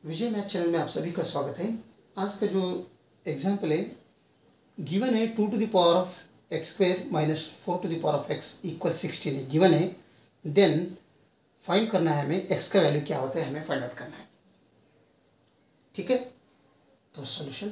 विजय math channel में आप सभी का स्वागत है। आज का जो एग्जाम्पल है गिवन है 2 to the power of x square minus 4 to the power of x equal 16 है, गिवन है। देन फाइंड करना है हमें x का वैल्यू क्या होता है, हमें फाइंड आउट करना है। ठीक है, तो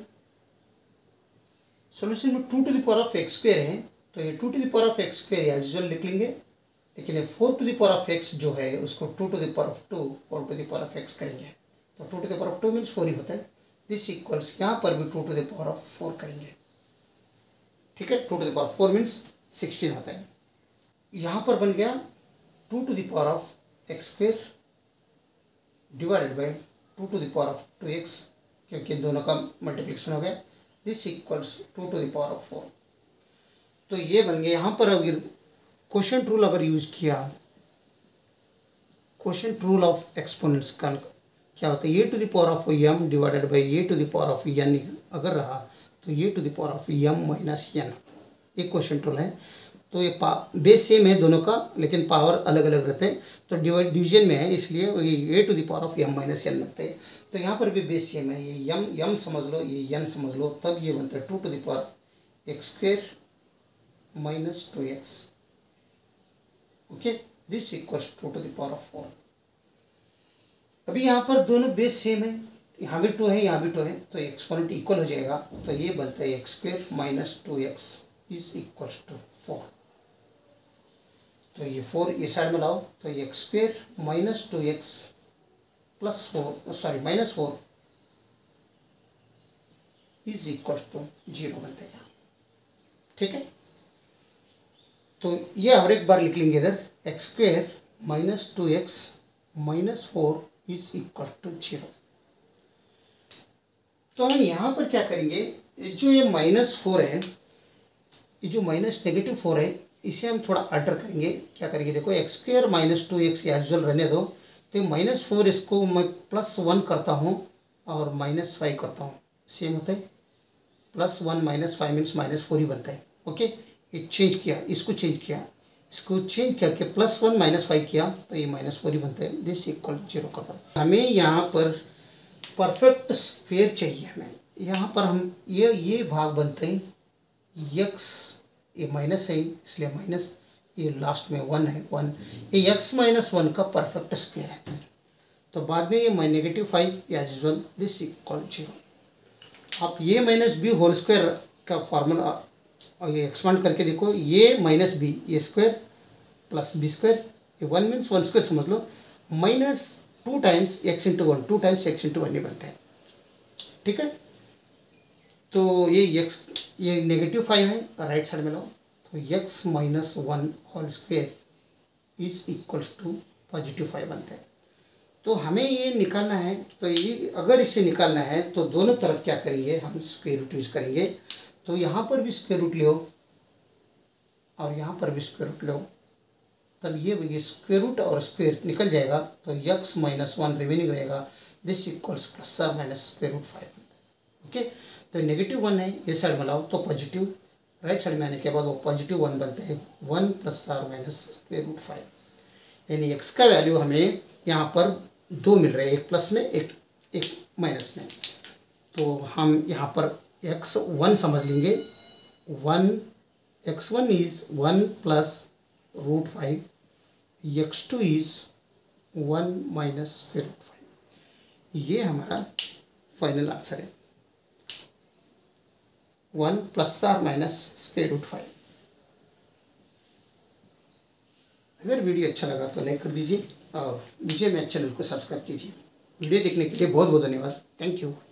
सॉल्यूशन में 2 to the power of x square है, तो ये 2 to the power of x square as usual लिख लेंगे, लेकिन ये 4 to the power of x जो है उसको 2 to the power of 2 4 to the power of x करेंगे, तो 2 to the power of 2 means 4 ही होता है। दिस इक्वल्स यहाँ पर भी 2 to the power of 4 करेंगे। ठीक है, 2 to the power of 4 means 16 होता है। यहाँ पर बन गया 2 to the power of x square divided by 2 to the power of 2x, क्योंकि दोनों का मल्टीप्लिकेशन हो गया। This equals 2 to the power of 4। तो ये बन गया। यहाँ पर अगर क्वोशिएंट रूल अगर यूज किया, क्वोशिएंट रूल ऑफ एक्सपोनेंट्स का क्या होता है, a to the power of m divided by a to the power of n अगर रहा तो a to the power of m minus n एक क्वोशिएंट रूल है। तो ये बेस सेम है दोनों का, लेकिन पावर अलग अलग रहते हैं, तो डिवीजन में है इसलिए a to the power of m minus n बनते हैं। तो यहाँ पर भी बेस सेम है, ये m समझ लो, ये n समझ लो, तब ये बनता है 2 to the power x square minus 2x। Okay, this equals 2 to the power of 4। अभी यहाँ पर दोनों बेस सेम है, यहाँ भी 2 है, यहाँ भी 2 है, तो एक्सपोनेंट इक्वल हो जाएगा। तो ये बनता है x square minus 2x is equals to 4। तो ये 4 ये साइड में लाओ, तो ये x square minus 2x plus 4 sorry minus 4 is equals to 0 बनता है। ठीक है, तो ये हर एक बार लिख लेंगे इधर, x square minus 2x minus 4 is equal to 0। तो हम यहाँ पर क्या करेंगे, जो ये -4 है, ये जो माइनस नेगेटिव 4 है, इसे हम थोड़ा अल्टर करेंगे। क्या करेंगे, देखो x square minus 2x usual रहने दो, तो -4 इसको मैं +1 करता हूँ और -5 करता हूँ, सेम होता है। +1 -5 मीन्स -4 ही बनता है। ओके, ये चेंज किया, इसको चेंज किया, इसको चेंज करके +1 -5 किया, तो ये -4 ही बनता है। दिस इक्वल 0 कर दो। हमें यहाँ पर परफेक्ट स्क्वेयर चाहिए। हमें यहाँ पर हम ये भाग बनते हैं x, ये माइनस है इसलिए माइनस, ये लास्ट में 1 है, 1 ये x माइनस 1 का परफेक्ट स्क्वेयर है। तो बाद में ये -5 एज यूजुअल, दिस इक्वल 0। आप ये माइनस बी होल स्क्वायर का फॉर्मूला और ये एक्सपांड करके देखो, ये minus b a square plus b square, ये 1 मीन्स 1 स्क्वायर समझ लो, minus 2 times x into 1, 2 times x into 1 ही बनते हैं। ठीक है, तो ये -5 है, राइट साइड में लाओ, तो x minus 1 whole square is equals to +5 बनता है। तो हमें ये निकालना है, तो ये अगर इसे निकालना है तो दोनों तरफ क्या करेंगे, हम स्क्वायर रूट यूज करेंगे। तो यहाँ पर भी स्क्वायर रूट लो और यहाँ पर भी स्क्वायर रूट लो, तब ये स्क्वायर रूट और स्क्वायर निकल जाएगा, तो x माइनस 1 रिमेनिंग रहेगा। दिस इक्वल्स प्लस और माइनस स्क्वायर रूट 5। ओके, तो -1 है, ये साइड में लाओ तो पॉजिटिव, राइट साइड में आने के बाद वो +1 बनता है, 1 प्लस और माइनस स्क्वायर रूट 5। यानी x का वैल्यू हमें यहाँ पर 2 मिल रहे हैं, एक प्लस में एक माइनस में। तो हम यहाँ पर x1 समझ लेंगे, x1 is 1 plus root 5, x2 is 1 minus square root 5। ये हमारा फाइनल आंसर है, 1 प्लस और माइनस स्क्वायर रूट 5। अगर वीडियो अच्छा लगा तो लाइक कर दीजिए और विजय मैथ चैनल को सब्सक्राइब कीजिए। वीडियो देखने के लिए बहुत बहुत धन्यवाद। Thank you.